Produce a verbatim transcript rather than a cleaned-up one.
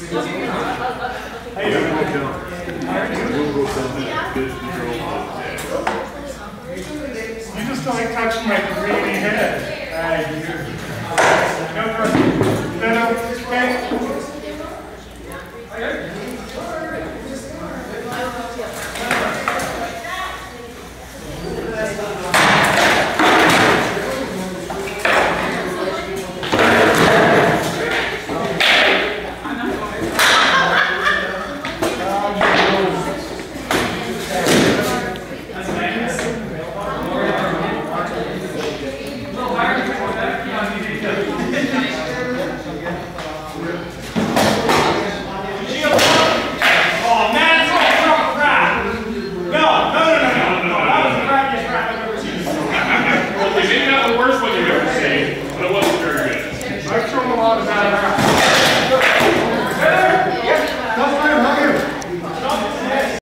Hey, you will come. We'll go down there. Good control. You just like touching my greeny head. I do. No, no, no, no,